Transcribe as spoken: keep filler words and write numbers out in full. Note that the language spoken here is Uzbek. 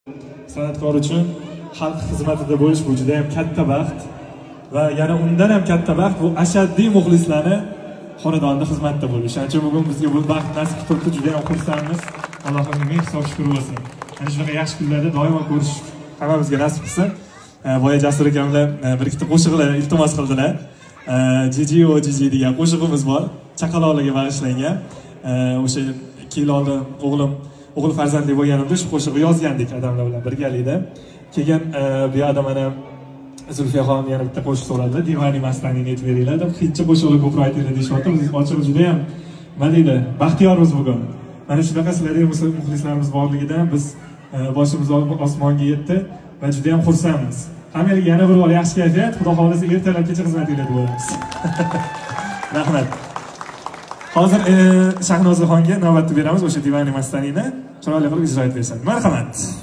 San'atkor uchun xalq xizmatida bo'lish bu juda ham katta baxt va yana undan ham katta baxt bu ashaddiy muxlislarni xonadonida xizmatda bo'lish. Shuning uchun bugun bizga bu baxt nasib qildi, juda ham xursandmiz. Allohga ming hisob shukr bo'lsin. Mana shunaqa yaxshi kunlarda doimo ko'rish hammamizga nasib qilsin. Boya Jasur akamlar bir ikkita qo'shiqlar iltimos qildilar. Jiji o Jiji degan qo'shig'imiz bor. Chaqaloqlarga bag'ishlangan. O'sha ikki yil oldin o'g'lim o'g'il farzandli bo'lganimda shu qo'shiqni yozgandik odamlar bilan birgalikda. Keyin bu yoqda mana Zulfiya xonim yana bitta qo'shiq so'radilar. Divani Mastanini aytib beringlar deb hechcha qo'shiqlar ko'proq aytinglar deyapti. Biz ochig'i juda ham nima deydi, baxtiyormiz bugun. Mana shunaqa sizlarga muxlislarimiz borligidan biz boshimiz osmonga yetdi va juda ham xursandmiz. Hammaga yana bir bor yaxshi kayfiyat, Xudo xolisa ertalabgacha xizmatingizda bo'lamiz. Rahmat. Hozir Shahnozaxonga navbatni beramiz, o'sha Divani Mastanini chiroyli qilib ijro etib bersin. Marhamat.